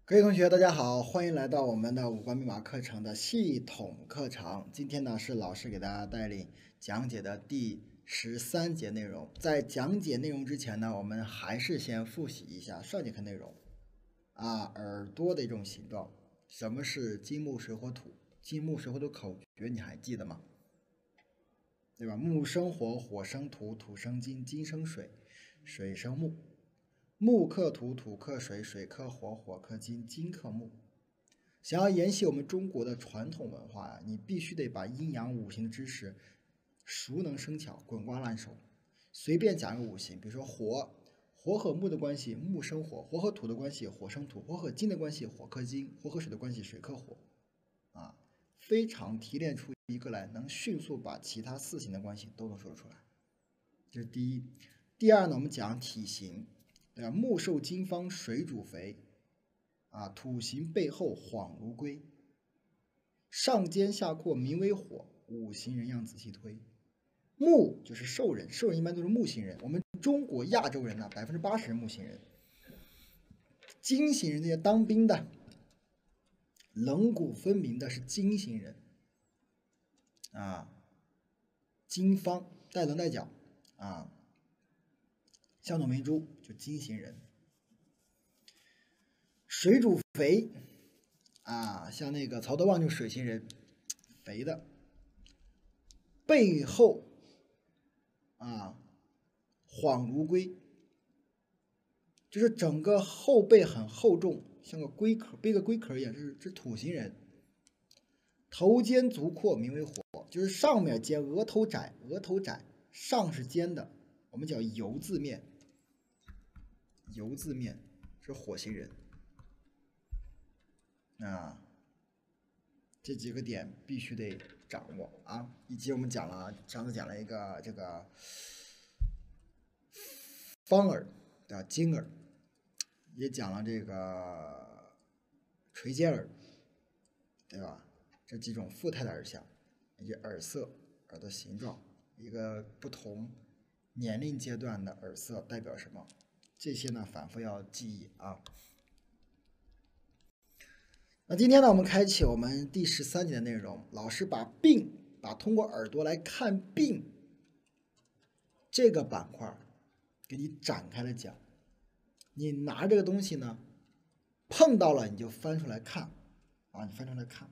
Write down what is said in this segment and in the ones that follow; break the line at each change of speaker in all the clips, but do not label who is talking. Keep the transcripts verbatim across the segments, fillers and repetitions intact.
各位同学，大家好，欢迎来到我们的五官密码课程的系统课程。今天呢是老师给大家带领讲解的第十三节内容。在讲解内容之前呢，我们还是先复习一下上节课内容。啊，耳朵的一种形状。什么是金木水火土？金木水火土口诀你还记得吗？对吧？木生火，火生土，土生金，金生水，水生木。木克土，土克水，水克火，火克金，金克木。想要沿袭我们中国的传统文化啊，你必须得把阴阳五行的知识熟能生巧，滚瓜烂熟。随便讲一个五行，比如说火，火和木的关系，木生火；火和土的关系，火生土；火和金的关系，火克金；火和水的关系，水克火。啊，非常提炼出一个来，能迅速把其他四行的关系都能说出来。这是第一。第二呢，我们讲体型。对吧？木受金方，水主肥，啊，土行背后恍如龟，上尖下阔名为火，五行人样仔细推。木就是兽人，兽人一般都是木型人，我们中国亚洲人呢，百分之八十是木型人。金型人那些当兵的，棱骨分明的是金型人，啊，金方带棱带角，啊。像董明珠就金型人，水主肥啊，像那个曹德旺就水型人，肥的。背后啊，恍如龟，就是整个后背很厚重，像个龟壳，背个龟壳一样，这是这是土型人。头尖足阔名为火，就是上面尖，额头窄，额头窄，上是尖的，我们叫油字面。油字面是火星人啊，这几个点必须得掌握啊。以及我们讲了，上次讲了一个这个方耳的金耳，也讲了这个垂尖耳，对吧？这几种复态的耳象，以及耳色、耳的形状，一个不同年龄阶段的耳色代表什么？这些呢，反复要记忆啊。那今天呢，我们开启我们第十三节的内容。老师把病，把通过耳朵来看病这个板块给你展开了讲。你拿这个东西呢，碰到了你就翻出来看啊，你翻出来看。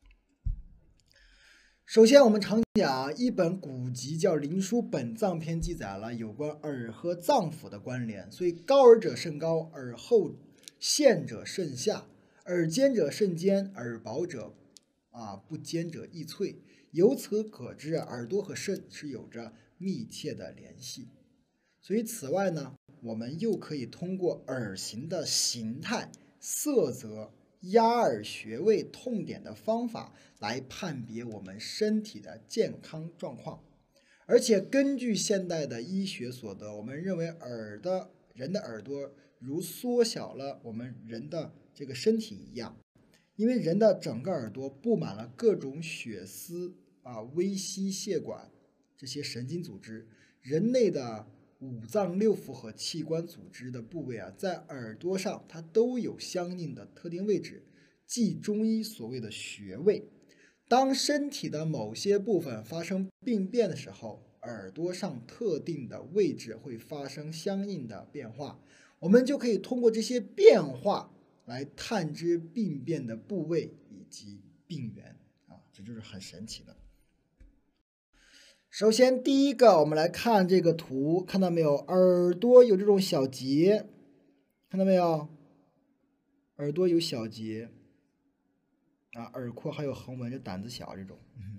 首先，我们常讲一本古籍叫《灵枢·本藏篇》，记载了有关耳和脏腑的关联。所以，高耳者甚高，耳后陷者甚下，耳尖者甚尖，耳薄者啊不尖者易脆。由此可知，耳朵和肾是有着密切的联系。所以，此外呢，我们又可以通过耳形的形态、色泽、压耳穴位、痛点的方法来判别我们身体的健康状况。而且根据现代的医学所得，我们认为耳的人的耳朵如缩小了我们人的这个身体一样，因为人的整个耳朵布满了各种血丝啊、微细血管这些神经组织，人类的五脏六腑和器官组织的部位啊，在耳朵上它都有相应的特定位置，即中医所谓的穴位。当身体的某些部分发生病变的时候，耳朵上特定的位置会发生相应的变化，我们就可以通过这些变化来探知病变的部位以及病源啊，这就是很神奇的。首先，第一个，我们来看这个图，看到没有？耳朵有这种小结，看到没有？耳朵有小结啊，耳廓还有横纹，就胆子小这种。嗯，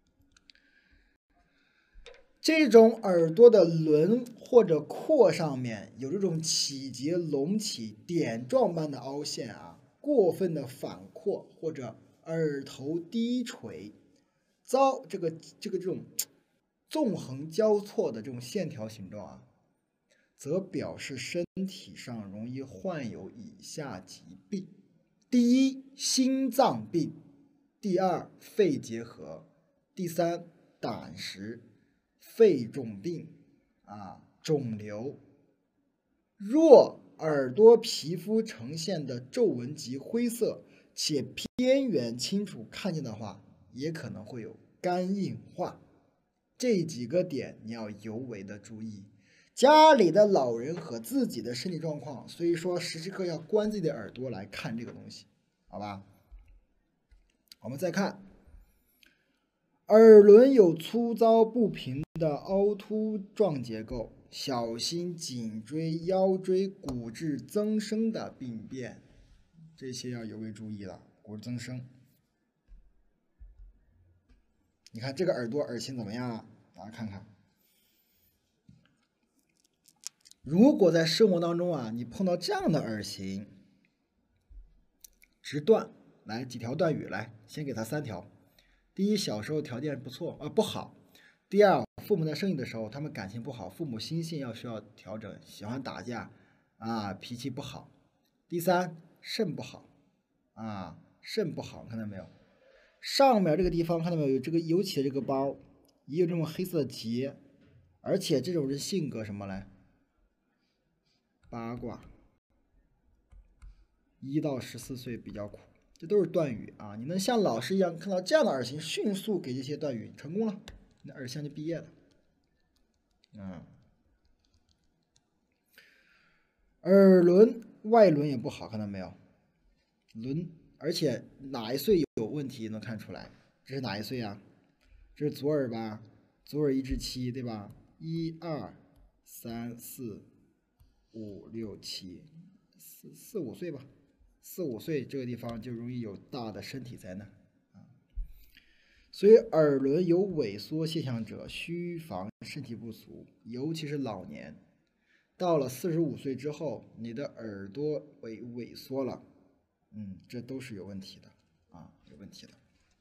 这种耳朵的轮或者廓上面有这种起结隆起、点状般的凹陷啊，过分的反扩或者耳头低垂，遭这个这个这种。纵横交错的这种线条形状啊，则表示身体上容易患有以下疾病：第一，心脏病；第二，肺结核；第三，胆石、肺肿病啊，肿瘤。若耳朵皮肤呈现的皱纹及灰色，且边缘清楚看见的话，也可能会有干硬化。这几个点你要尤为的注意。家里的老人和自己的身体状况，所以说时时刻要关自己的耳朵来看这个东西，好吧？我们再看，耳轮有粗糙不平的凹凸状结构，小心颈椎、腰椎骨质增生的病变，这些要尤为注意了。骨质增生，你看这个耳朵耳型怎么样啊？大家看看。如果在生活当中啊，你碰到这样的耳型，直断，来几条断语，来先给他三条。第一，小时候条件不错啊、呃、不好。第二，父母在生你的时候，他们感情不好，父母心性要需要调整，喜欢打架啊，脾气不好。第三，肾不好啊，肾不好，看到没有？上面这个地方看到没有？有这个有起的这个包，也有这种黑色的结，而且这种人性格什么嘞？八卦，一到十四岁比较苦，这都是断语啊！你能像老师一样看到这样的耳型，迅速给这些断语，成功了，你的耳相就毕业了。嗯，耳轮外轮也不好，看到没有？轮，而且哪一岁有问题能看出来？这是哪一岁啊？这是左耳吧？左耳一至七，对吧？一二三四。五六七，四四五岁吧，四五岁这个地方就容易有大的身体灾难啊。所以耳轮有萎缩现象者，需防身体不足，尤其是老年。到了四十五岁之后，你的耳朵萎萎缩了，嗯，这都是有问题的啊，有问题的。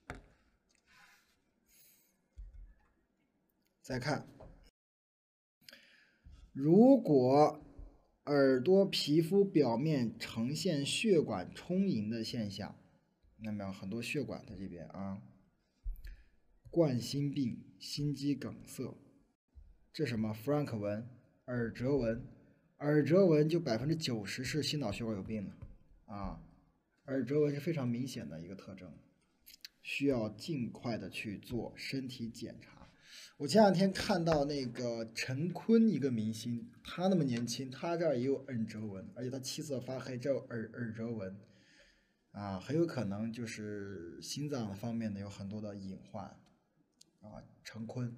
再看，如果耳朵皮肤表面呈现血管充盈的现象，那么很多血管在这边啊，冠心病、心肌梗塞，这什么弗兰克纹、耳折纹，耳折纹就百分之九十是心脑血管有病了啊，耳折纹是非常明显的一个特征，需要尽快的去做身体检查。我前两天看到那个陈坤一个明星，他那么年轻，他这儿也有耳折纹，而且他气色发黑，这有耳耳折纹，啊，很有可能就是心脏方面的有很多的隐患，啊，陈坤。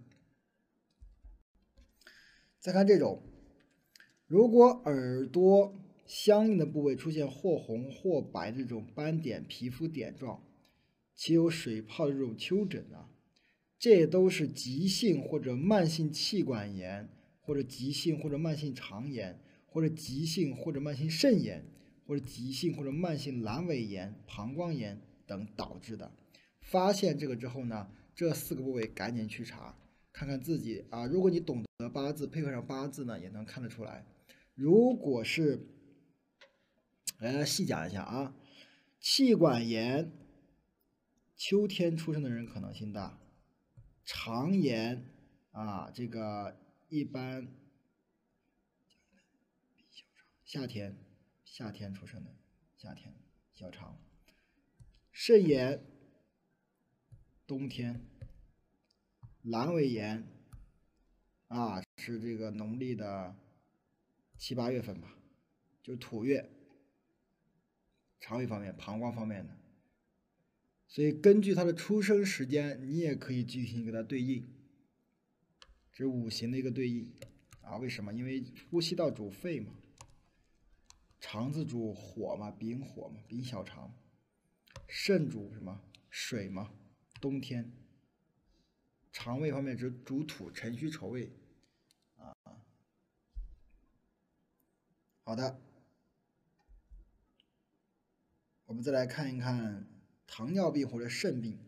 再看这种，如果耳朵相应的部位出现或红或白的这种斑点、皮肤点状，且有水泡的这种丘疹啊。这都是急性或者慢性气管炎，或者急性或者慢性肠炎，或者急性或者慢性肾炎，或者急性或者慢性阑尾炎、膀胱炎等导致的。发现这个之后呢，这四个部位赶紧去查，看看自己啊。如果你懂得八字，配合上八字呢，也能看得出来。如果是，来细讲一下啊，气管炎，秋天出生的人可能性大。肠炎啊，这个一般夏天夏天出生的，夏天小肠。肾炎冬天，阑尾炎啊是这个农历的七八月份吧，就是土月。肠胃方面、膀胱方面的。所以根据他的出生时间，你也可以进行给他对应，这是五行的一个对应啊。为什么？因为呼吸道主肺嘛，肠子主火嘛，丙火嘛，丙小肠。肾主什么？水嘛，冬天。肠胃方面主主土，辰戌丑未啊。好的，我们再来看一看糖尿病或者肾病。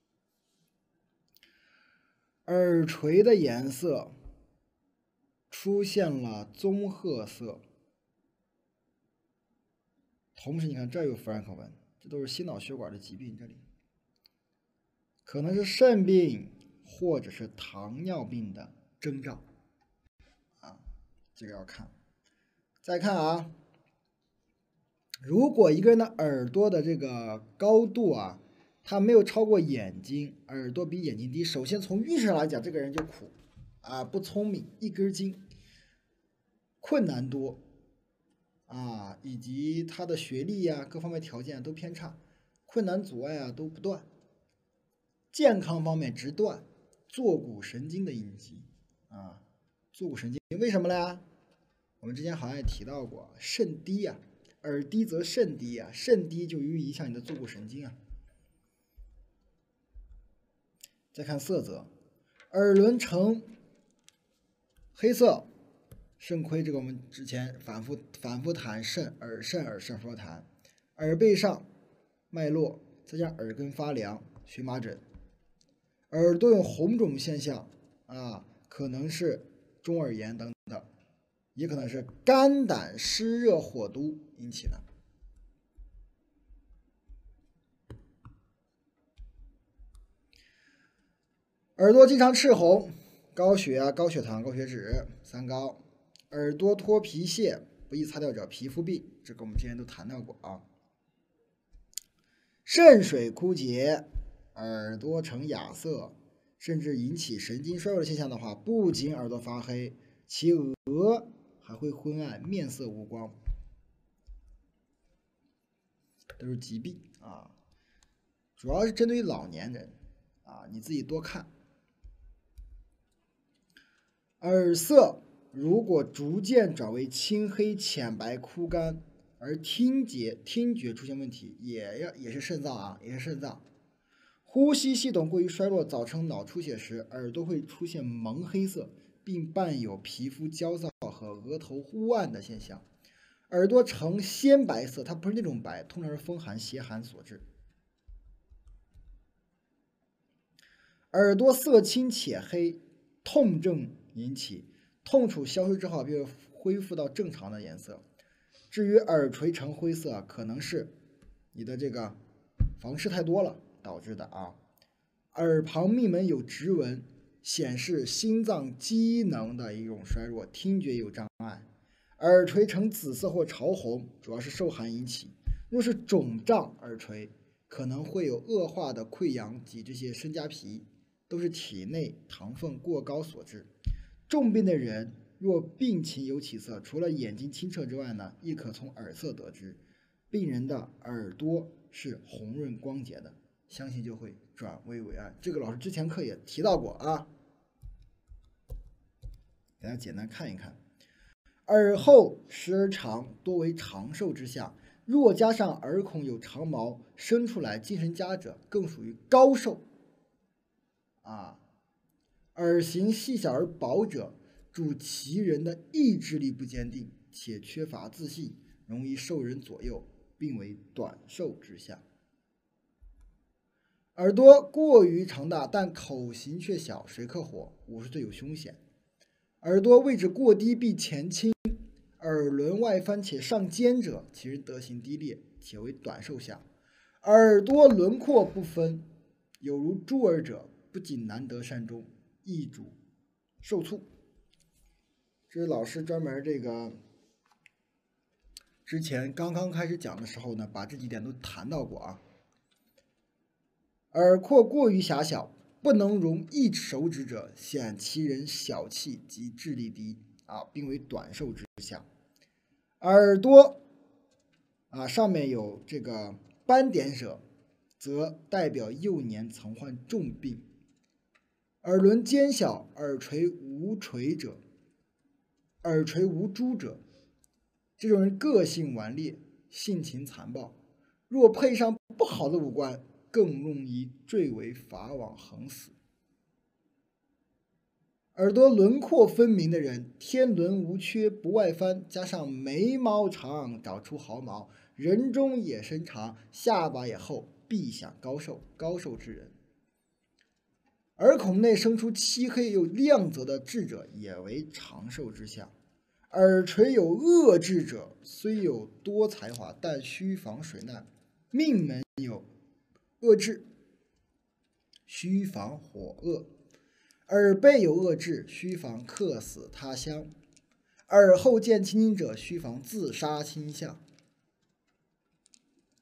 耳垂的颜色出现了棕褐色，同时你看这儿有弗兰克纹，这都是心脑血管的疾病，这里可能是肾病或者是糖尿病的征兆啊，这个要看。再看啊， 如果一个人的耳朵的这个高度啊，它没有超过眼睛，耳朵比眼睛低，首先从运势上来讲，这个人就苦啊，不聪明，一根筋，困难多啊，以及他的学历呀、啊、各方面条件都偏差，困难阻碍啊都不断。健康方面直断，坐骨神经的应激啊，坐骨神经为什么呢？我们之前好像也提到过，肾低啊，耳低则肾低啊，肾低就容易影响你的坐骨神经啊。再看色泽，耳轮呈黑色，肾亏，这个我们之前反复反复谈肾，耳肾耳肾反复谈，耳背上脉络，再加上耳根发凉、荨麻疹，耳朵有红肿现象啊，可能是中耳炎等等，也可能是肝胆湿热火毒引起的。耳朵经常赤红，高血压、高血糖、高血脂，三高。耳朵脱皮屑不易擦掉者，皮肤病，这个我们之前都谈到过啊。肾水枯竭，耳朵呈哑色，甚至引起神经衰弱的现象的话，不仅耳朵发黑，其额还会昏暗，面色无光，都是疾病啊。主要是针对于老年人啊，你自己多看。耳色如果逐渐转为青黑、浅白、枯干，而听觉听觉出现问题，也要也是肾脏啊，也是肾脏。呼吸系统过于衰弱，造成脑出血时，耳朵会出现蒙黑色，并伴有皮肤焦躁和额头乌暗的现象。耳朵呈鲜白色，它不是那种白，通常是风寒、邪寒所致。耳朵色青且黑，痛症引起，痛楚消失之后便恢复到正常的颜色。至于耳垂呈灰色，可能是你的这个房事太多了导致的啊。耳旁命门有直纹，显示心脏机能的一种衰弱，听觉有障碍。耳垂呈紫色或潮红，主要是受寒引起。若是肿胀耳垂，可能会有恶化的溃疡及这些深痂皮，都是体内糖分过高所致。重病的人若病情有起色，除了眼睛清澈之外呢，亦可从耳色得知，病人的耳朵是红润光洁的，相信就会转危为安。这个老师之前课也提到过啊，大家简单看一看。耳后时而长，多为长寿之象，若加上耳孔有长毛生出来，精神佳者更属于高寿啊。耳形细小而薄者，主其人的意志力不坚定，且缺乏自信，容易受人左右，并为短寿之象。耳朵过于长大，但口型却小，水克火，五十岁有凶险。耳朵位置过低，必前倾，耳轮外翻且上尖者，其人德行低劣，且为短寿相。耳朵轮廓不分，有如猪耳者，不仅难得善终，易主受促。这是老师专门这个之前刚刚开始讲的时候呢，把这几点都谈到过啊。耳廓过于狭小，不能容一手指者，显其人小气及智力低啊，并为短寿之象。耳朵啊上面有这个斑点者，则代表幼年曾患重病。耳轮尖小，耳垂无垂者，耳垂无珠者，这种人个性顽劣，性情残暴。若配上不好的五官，更容易坠为法网横死。耳朵轮廓分明的人，天轮无缺，不外翻，加上眉毛长，长出毫毛，人中也身长，下巴也厚，必享高寿，高寿之人。耳孔内生出漆黑又亮泽的痣者，也为长寿之象。耳垂有恶痣者，虽有多才华，但须防水难。命门有恶痣，须防火恶；耳背有恶痣，须防客死他乡；耳后见青筋者，须防自杀倾向。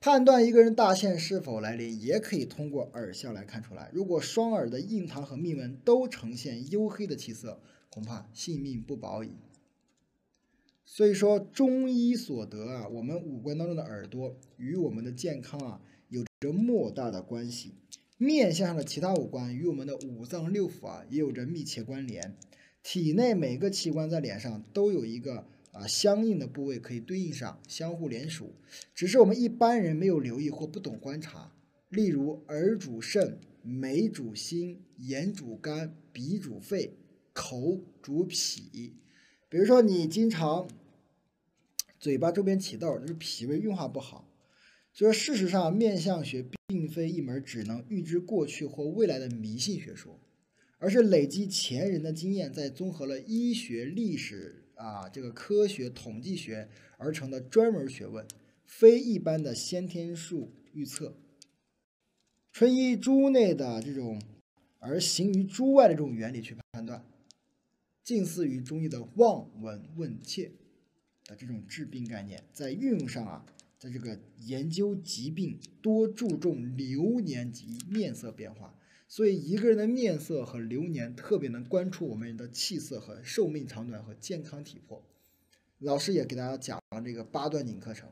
判断一个人大限是否来临，也可以通过耳相来看出来。如果双耳的印堂和命门都呈现黝黑的气色，恐怕性命不保矣。所以说，中医所得啊，我们五官当中的耳朵与我们的健康啊有着莫大的关系。面相上的其他五官与我们的五脏六腑啊也有着密切关联。体内每个器官在脸上都有一个啊相应的部位可以对应上，相互连属，只是我们一般人没有留意或不懂观察。例如，耳主肾，眉主心，眼主肝，鼻主肺，口主脾。比如说，你经常嘴巴周边起痘，就是脾胃运化不好。所以说，事实上，面相学并非一门只能预知过去或未来的迷信学说，而是累积前人的经验，再综合了医学、历史啊这个科学、统计学而成的专门学问，非一般的先天术预测。纯依诸内的这种而行于诸外的这种原理去判断，近似于中医的望闻问切的这种治病概念，在运用上啊，在这个研究疾病多注重流年及面色变化，所以一个人的面色和流年特别能观出我们人的气色和寿命长短和健康体魄。老师也给大家讲了这个八段锦课程，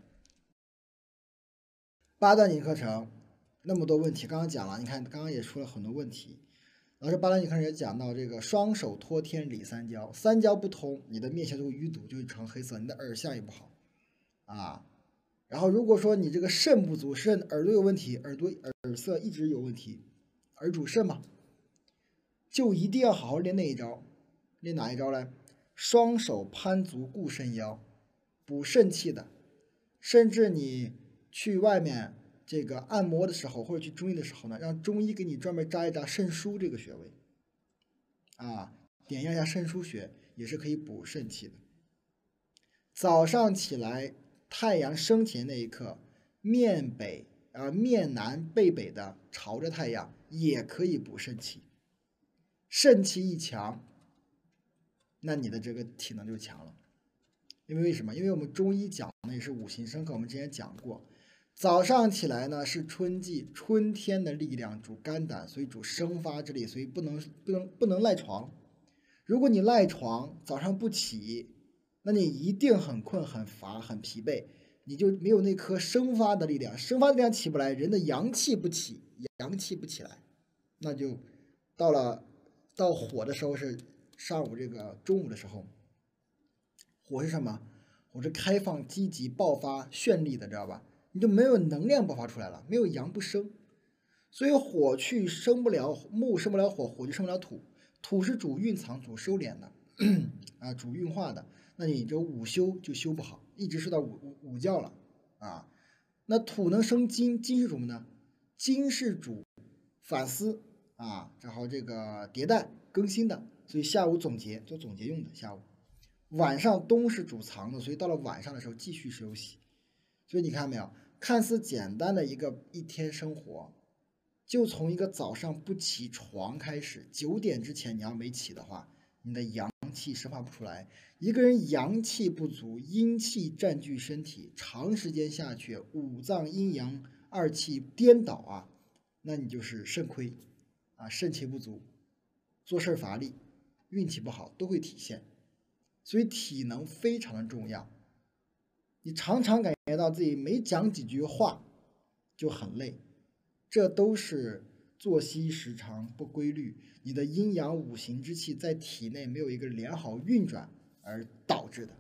八段锦课程那么多问题，刚刚讲了，你看刚刚也出了很多问题。老师八段锦课程也讲到这个双手托天理三焦，三焦不通，你的面相就会淤堵，就会成黑色，你的耳相也不好啊。然后如果说你这个肾不足，肾耳朵有问题，耳朵耳色一直有问题，耳主肾嘛，就一定要好好练那一招。练哪一招呢？双手攀足固肾腰，补肾气的。甚至你去外面这个按摩的时候，或者去中医的时候呢，让中医给你专门扎一扎肾腧这个穴位啊，点一下肾腧穴也是可以补肾气的。早上起来，太阳升起那一刻，面北啊、呃、面南背北的朝着太阳，也可以补肾气。肾气一强，那你的这个体能就强了。因为为什么？因为我们中医讲的也是五行生克，我们之前讲过，早上起来呢是春季，春天的力量主肝胆，所以主生发之力，所以不能不能不能赖床。如果你赖床，早上不起，那你一定很困、很乏、很疲惫，你就没有那颗生发的力量，生发的力量起不来，人的阳气不起，阳气不起来，那就到了到火的时候是上午这个中午的时候。火是什么？火是开放、积极、爆发、绚丽的，知道吧？你就没有能量爆发出来了，没有阳不生，所以火去生不了木，生不了火，火就生不了土。土是主蕴藏、主收敛的，啊，主运化的。那你这午休就休不好，一直睡到午午午觉了啊。那土能生金，金是什么呢？金是主反思啊，然后这个迭代更新的，所以下午总结做总结用的下午。晚上冬是主藏的，所以到了晚上的时候继续休息。所以你看没有，看似简单的一个一天生活，就从一个早上不起床开始，九点之前你要没起的话，你的阳气生发不出来。一个人阳气不足，阴气占据身体，长时间下去，五脏阴阳二气颠倒啊，那你就是肾亏啊，肾气不足，做事乏力，运气不好都会体现。所以体能非常的重要，你常常感觉到自己没讲几句话就很累，这都是作息时长不规律，你的阴阳五行之气在体内没有一个良好运转而导致的。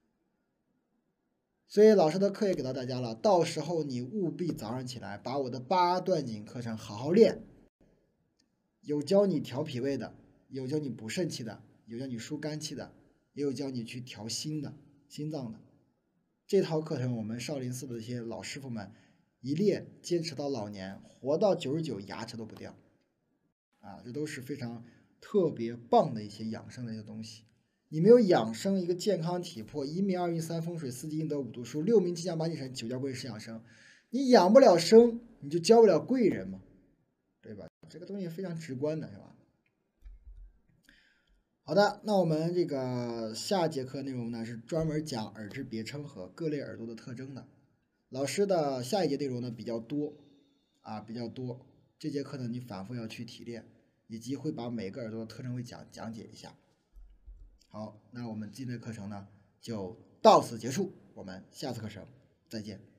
所以老师的课也给到大家了，到时候你务必早上起来把我的八段锦课程好好练，有教你调脾胃的，有教你补肾气的，有教你疏肝气的，也有教你去调心的、心脏的。这套课程我们少林寺的这些老师傅们一练坚持到老年，活到九十九，牙齿都不掉啊！这都是非常特别棒的一些养生的一些东西。你没有养生一个健康体魄，一命二运三风水四积阴德五读书六名气象八精神九窍归十养生，你养不了生，你就交不了贵人嘛，对吧？这个东西非常直观的，是吧？好的，那我们这个下节课内容呢是专门讲耳之别称和各类耳朵的特征的。 老师的下一节内容呢比较多啊，比较多。这节课呢你反复要去提炼，以及会把每个耳朵的特征会讲讲解一下。好，那我们今天的课程呢就到此结束，我们下次课程再见。